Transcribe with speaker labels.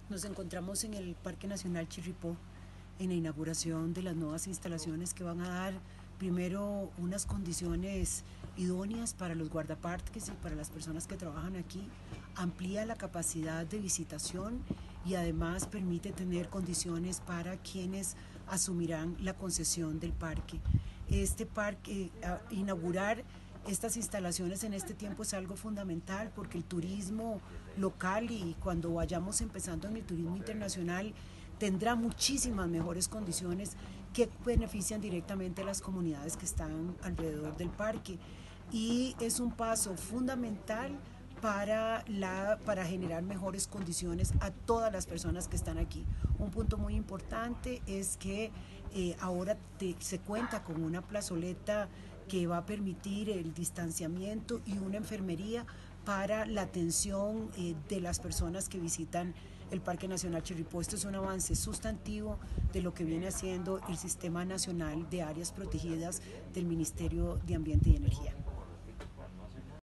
Speaker 1: Nos encontramos en el Parque Nacional Chirripó en la inauguración de las nuevas instalaciones que van a dar primero unas condiciones idóneas para los guardaparques y para las personas que trabajan aquí, amplía la capacidad de visitación y además permite tener condiciones para quienes asumirán la concesión del parque. Este parque, inaugurar estas instalaciones en este tiempo es algo fundamental porque el turismo local y cuando vayamos empezando en el turismo internacional tendrá muchísimas mejores condiciones que benefician directamente a las comunidades que están alrededor del parque. Y es un paso fundamental para generar mejores condiciones a todas las personas que están aquí. Un punto muy importante es que ahora se cuenta con una plazoleta que va a permitir el distanciamiento y una enfermería para la atención de las personas que visitan el Parque Nacional Chirripó. Esto es un avance sustantivo de lo que viene haciendo el Sistema Nacional de Áreas Protegidas del Ministerio de Ambiente y Energía.